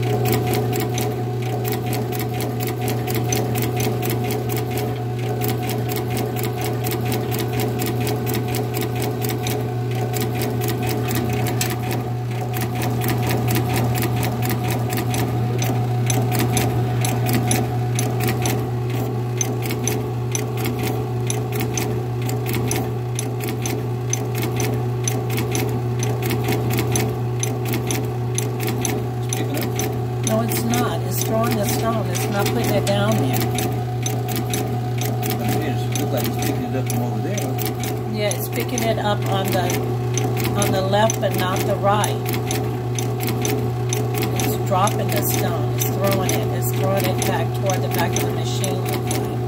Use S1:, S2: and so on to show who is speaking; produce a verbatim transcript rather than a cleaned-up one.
S1: No, it's not. It's throwing the stone. It's not putting it down there.
S2: It looks like it's picking it up from over there.
S1: Yeah, it's picking it up on the on the left, but not the right. It's dropping the stone. It's throwing it. It's throwing it back toward the back of the machine.